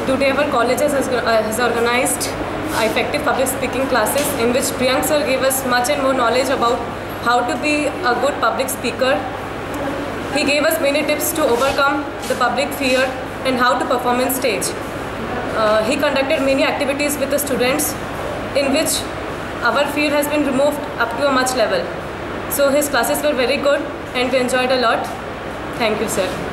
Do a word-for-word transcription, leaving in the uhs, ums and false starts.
Today our college has, uh, has organized effective public speaking classes in which Priyank sir gave us much and more knowledge about how to be a good public speaker. He gave us many tips to overcome the public fear and how to perform on stage. Uh, he conducted many activities with the students in which our fear has been removed up to a much level. So his classes were very good and we enjoyed a lot. Thank you, sir.